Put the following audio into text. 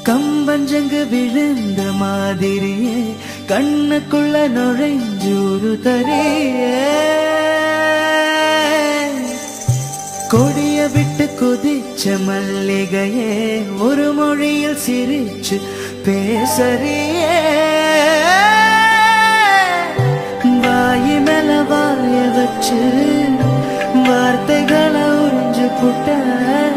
கம்பஞ்சங்கு விழுந்த மாதிரியே கண்ணுக்குள்ள நுழைஞ்சூரு தரையே கொடிய விட்டு குதிச்ச மல்லிகையே ஒரு மொழியில் சிரிச்சு பேசறியே வாயி மேல வாய வச்சு வார்த்தைகளை உறிஞ்சு புட்ட